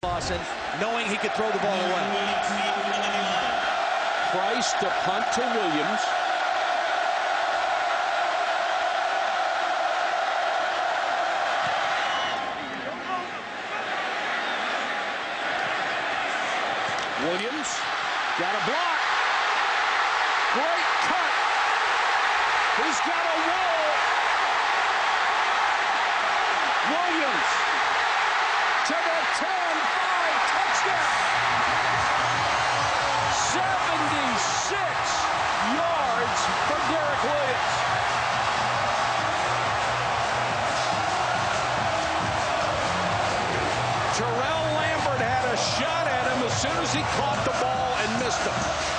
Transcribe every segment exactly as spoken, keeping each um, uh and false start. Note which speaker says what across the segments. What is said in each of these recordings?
Speaker 1: Lawson, knowing he could throw the ball away.
Speaker 2: Price to punt to Williams. Williams got a block. Great cut. He's got a roll. Williams to the ten, five, touchdown. seventy-six yards for Derek Williams. Terrell Lambert had a shot at him as soon as he caught the ball and missed him.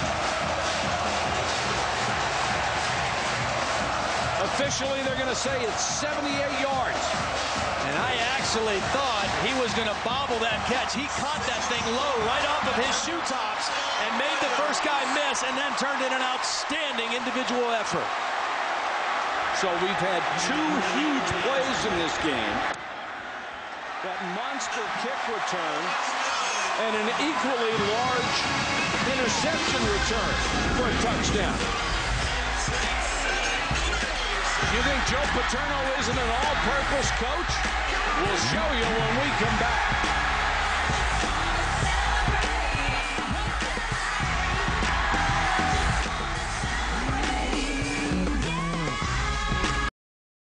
Speaker 2: Officially, they're going to say it's seventy-eight yards.
Speaker 1: And I actually thought he was going to bobble that catch. He caught that thing low right off of his shoe tops and made the first guy miss and then turned in an outstanding individual effort.
Speaker 2: So we've had two huge plays in this game. That monster kick return and an equally large interception return for a touchdown. You think Joe Paterno isn't an all-purpose coach? We'll show you when we come back.